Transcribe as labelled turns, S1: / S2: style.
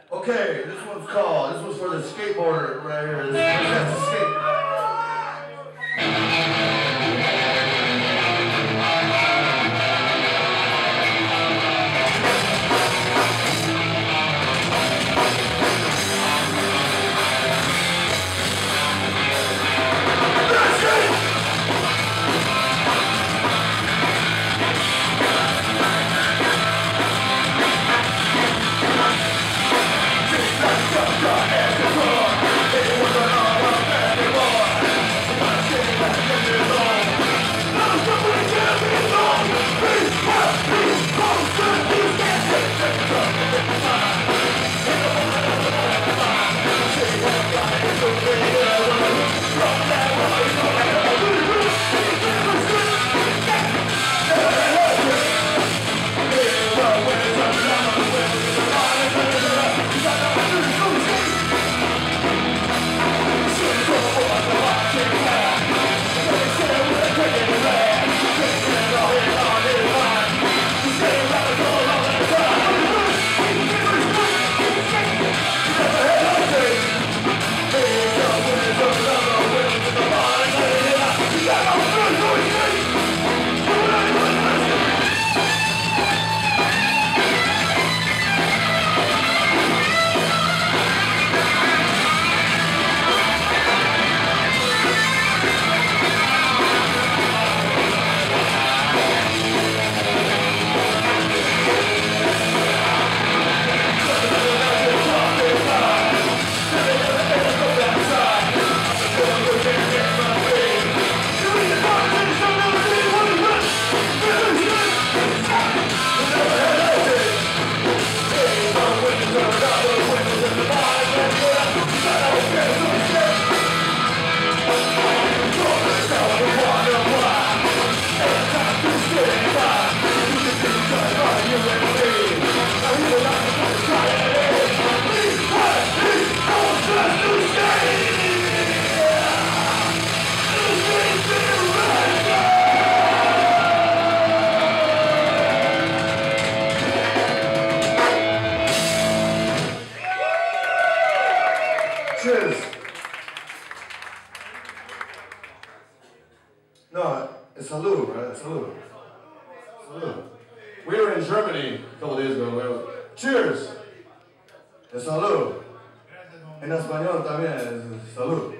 S1: Okay, this one's for the skateboarder right here. That's the skate. Cheers. No, it's Saloon, right? Saloon. Saloon. We were in Germany a couple days ago. Cheers. Es Saloon. En español también es Salud.